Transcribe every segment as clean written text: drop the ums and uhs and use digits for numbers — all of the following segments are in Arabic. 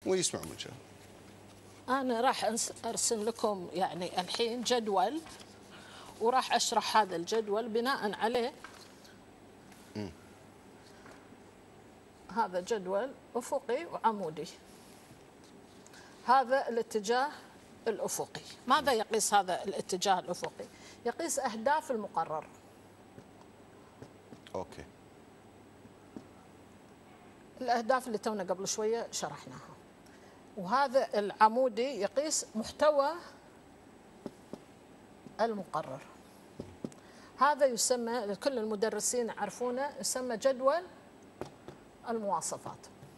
ويسمع منك. أنا راح أرسم لكم يعني الحين جدول، وراح أشرح هذا الجدول بناء عليه. هذا جدول أفقي وعمودي. هذا الاتجاه الأفقي. ماذا يقيس هذا الاتجاه الأفقي؟ يقيس أهداف المقرر. أوكي. الأهداف اللي تونا قبل شوية شرحناها. وهذا العمودي يقيس محتوى المقرر. هذا يسمى، كل المدرسين يعرفونه، يسمى جدول المواصفات.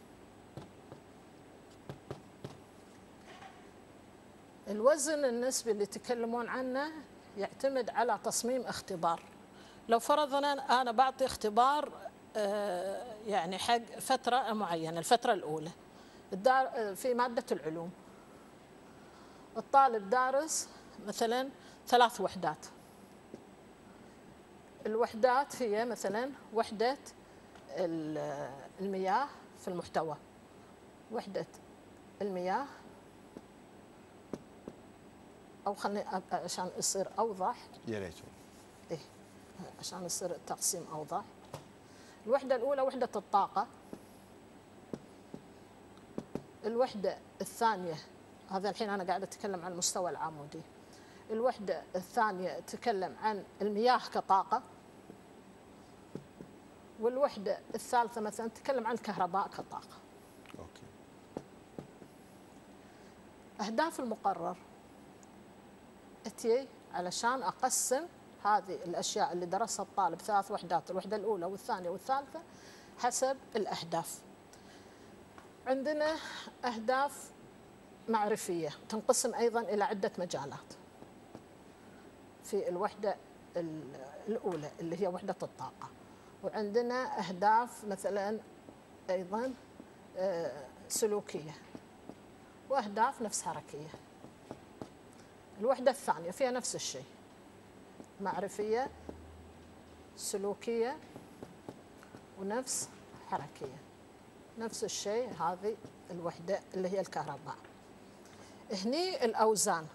الوزن النسبي اللي يتكلمون عنه يعتمد على تصميم اختبار. لو فرضنا أنا بعطي اختبار يعني حق فترة معينة، الفترة الأولى في مادة العلوم، الطالب دارس مثلا 3 وحدات. الوحدات هي مثلا وحدة المياه في المحتوى، وحدة المياه، أو خلني عشان يصير أوضح. يا ريت. إيه، عشان يصير التقسيم أوضح. الوحدة الأولى وحدة الطاقة. الوحدة الثانية، هذا الحين أنا قاعدة أتكلم عن المستوى العمودي. الوحدة الثانية تتكلم عن المياه كطاقة. والوحدة الثالثة مثلا تتكلم عن الكهرباء كطاقة. أوكي. أهداف المقرر أتي علشان أقسم هذه الأشياء اللي درسها الطالب 3 وحدات، الوحدة الأولى والثانية والثالثة، حسب الأهداف. عندنا أهداف معرفية تنقسم أيضا إلى عدة مجالات. في الوحدة الأولى اللي هي وحدة الطاقة، وعندنا أهداف مثلا أيضا سلوكية، وأهداف نفس حركية. الوحدة الثانية فيها نفس الشيء، معرفية، سلوكية، ونفس حركية، نفس الشيء. هذه الوحدة اللي هي الكهرباء. هني الأوزان.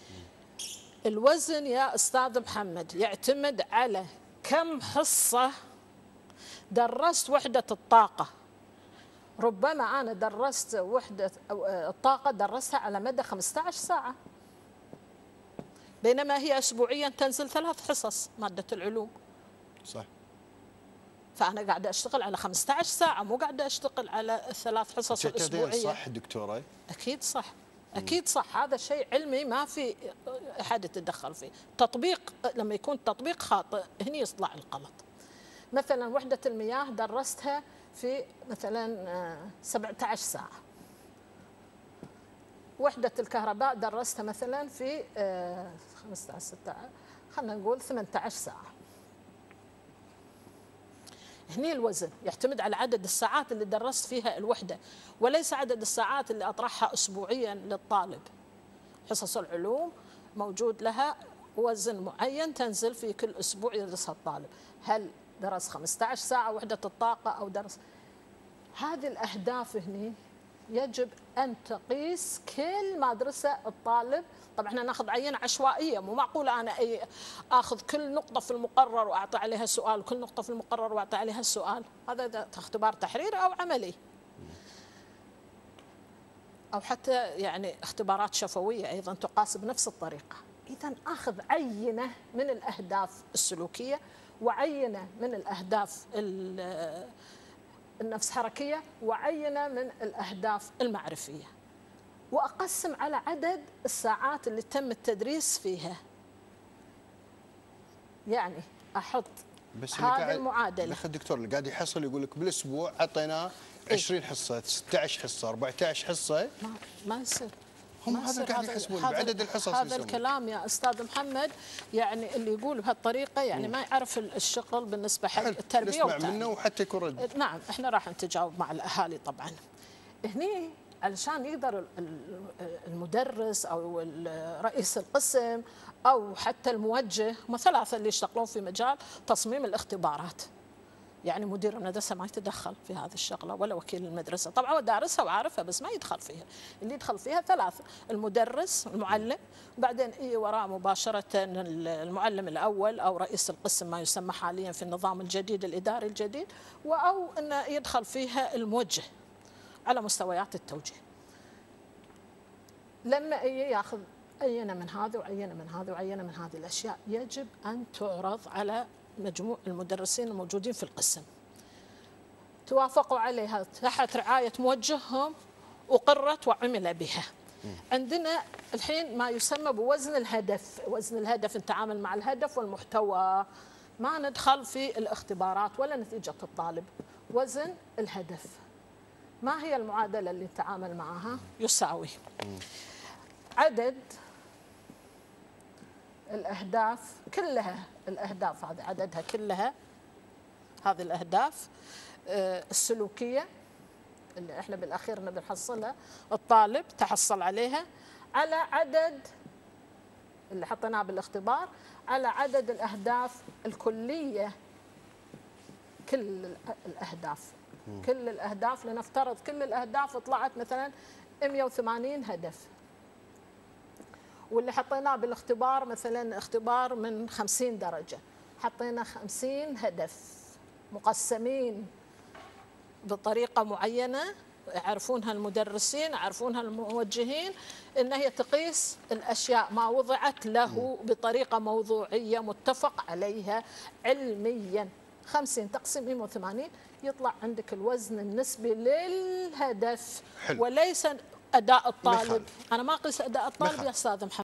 الوزن يا أستاذ محمد يعتمد على كم حصة درست وحدة الطاقة. ربما أنا درست وحدة الطاقة درستها على مدى 15 ساعة، بينما هي أسبوعيا تنزل 3 حصص مادة العلوم. صح. فأنا قاعدة أشتغل على 15 ساعة، مو قاعدة أشتغل على 3 حصص الأسبوعية. صح دكتورة؟ أكيد صح، أكيد صح. هذا شيء علمي ما في أحد يتدخل فيه. تطبيق، لما يكون تطبيق خاطئ هني يطلع الغلط. مثلا وحدة المياه درستها في مثلا 17 ساعة. وحدة الكهرباء درستها مثلا في 15 16 خلينا نقول 18 ساعة. هني الوزن يعتمد على عدد الساعات اللي درست فيها الوحدة، وليس عدد الساعات اللي أطرحها أسبوعيا للطالب. حصص العلوم موجود لها وزن معين تنزل في كل أسبوع يدرسها الطالب. هل درس 15 ساعة وحدة الطاقة أو درس؟ هذه الأهداف هني يجب أن تقيس كل ما درسه الطالب. طبعا احنا ناخذ عينة عشوائية، مو معقولة أنا آخذ كل نقطة في المقرر وأعطي عليها سؤال، وكل نقطة في المقرر وأعطي عليها السؤال. هذا اختبار تحريري أو عملي، أو حتى يعني اختبارات شفوية أيضا تقاس بنفس الطريقة. إذا أخذ عينة من الأهداف السلوكية، وعينة من الأهداف النفس حركية، وعينة من الأهداف المعرفية، وأقسم على عدد الساعات اللي تم التدريس فيها. يعني أحط هذه المعادلة. بس الدكتور اللي قاعد يحصل يقول لك بالأسبوع عطيناه 20 حصة، 16 حصة، 14 حصة. ما يصير. هم هذا قاعد يحسبون بعدد الحصص. هذا الكلام يا أستاذ محمد يعني اللي يقول بهالطريقة يعني ما يعرف الشغل بالنسبة حق التربية والتعليم. نسمع منه وحتى يكون رد. نعم، احنا راح نتجاوب مع الأهالي طبعا. هني علشان يقدر المدرس أو رئيس القسم أو حتى الموجه، هم 3 اللي يشتغلون في مجال تصميم الاختبارات. يعني مدير المدرسة ما يتدخل في هذه الشغلة ولا وكيل المدرسة، طبعا هو دارسها وعارفها بس ما يدخل فيها. اللي يدخل فيها ثلاثة: المدرس، المعلم، بعدين وراء مباشرة المعلم الأول أو رئيس القسم ما يسمى حاليا في النظام الجديد الإداري الجديد، أو أنه يدخل فيها الموجه على مستويات التوجيه. لما ياخذ عينة من هذه وعينة من هذه وعينة من هذه الأشياء، يجب أن تعرض على مجموع المدرسين الموجودين في القسم، توافقوا عليها تحت رعاية موجههم، أقرت وعمل بها. عندنا الحين ما يسمى بوزن الهدف. وزن الهدف نتعامل مع الهدف والمحتوى، ما ندخل في الاختبارات ولا نتيجة الطالب. وزن الهدف، ما هي المعادلة اللي نتعامل معها؟ يساوي عدد الأهداف كلها، الأهداف هذه عددها كلها، هذه الأهداف السلوكية اللي احنا بالأخير نبي نحصلها، الطالب تحصل عليها، على عدد اللي حطيناه بالاختبار، على عدد الأهداف الكلية. كل الأهداف، كل الأهداف، لنفترض كل الأهداف طلعت مثلا 180 هدف، واللي حطيناه بالاختبار مثلا اختبار من 50 درجة، حطينا 50 هدف مقسمين بطريقة معينة يعرفونها المدرسين، يعرفونها الموجهين، ان هي تقيس الاشياء ما وضعت له بطريقة موضوعية متفق عليها علميا. 50 تقسيم 180 يطلع عندك الوزن النسبي للهدف. حلو. وليس أداء الطالب. أنا ما أقيس أداء الطالب يا أستاذ محمد.